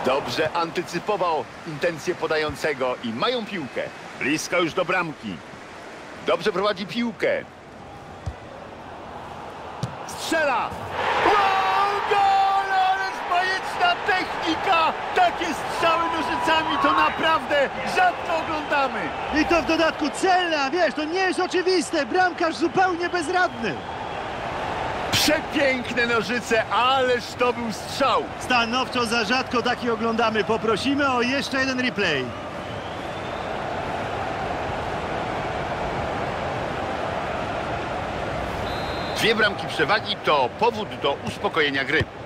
Dobrze antycypował intencje podającego i mają piłkę. Blisko już do bramki. Dobrze prowadzi piłkę. Strzela! Wow, gol! Ależ bajeczna technika! Takie strzały nożycami to naprawdę rzadko oglądamy. I to w dodatku celna, wiesz, to nie jest oczywiste. Bramkarz zupełnie bezradny. Przepiękne nożyce, ależ to był strzał. Stanowczo za rzadko taki oglądamy. Poprosimy o jeszcze jeden replay. Dwie bramki przewagi to powód do uspokojenia gry.